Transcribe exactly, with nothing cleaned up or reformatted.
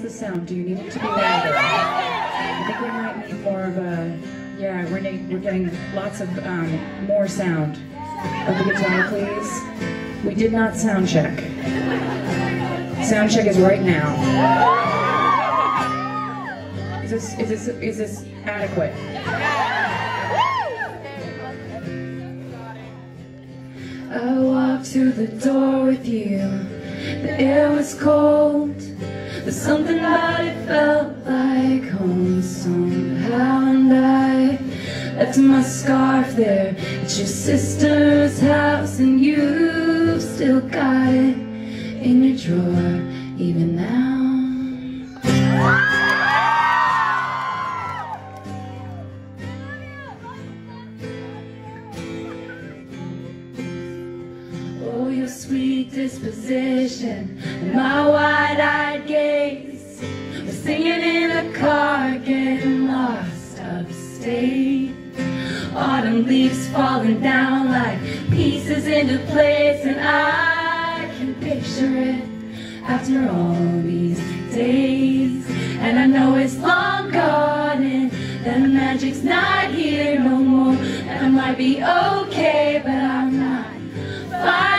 the sound? Do you need it to be louder? I think we might need more of a, yeah, we're, we're getting lots of um, more sound. Of the guitar, please. We did not sound check. Sound check is right now. Is this, is this, is this adequate? I walked to the door with you. The air was cold, but something about it felt like home somehow. And I left my scarf there at your sister's house, and you've still got it in your drawer even now. Oh, your sweet disposition and my wide-eyed gaze. We're singing in a car, getting lost upstate. Autumn leaves falling down like pieces into place, and I can picture it after all these days. And I know it's long gone and the magic's not here no more. And I might be okay, but I'm not fine.